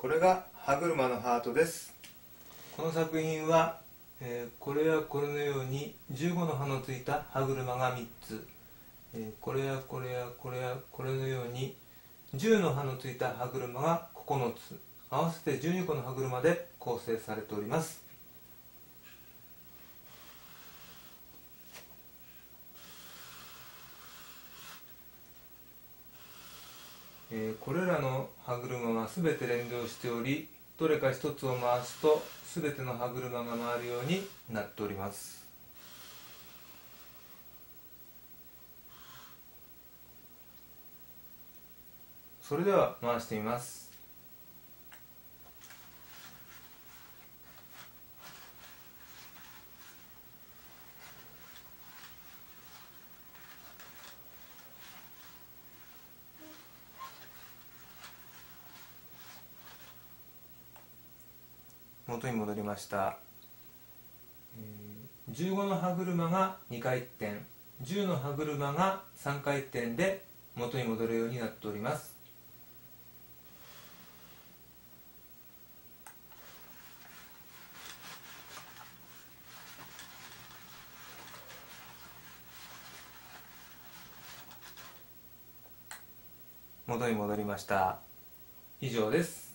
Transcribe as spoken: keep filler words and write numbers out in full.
これが歯車のハートです。この作品は、えー、これやこれのようにじゅうごの歯のついた歯車がみっつ、えー、これやこれやこれやこれのようにじゅうの歯のついた歯車がここのつ、合わせてじゅうにこの歯車で構成されております。えー、これらの歯車はすべて連動しており、どれか一つを回すとすべての歯車が回るようになっております。それでは回してみます。元に戻りました。じゅうごの歯車がにかい転、じゅうの歯車がさんかい転で元に戻るようになっております。元に戻りました。以上です。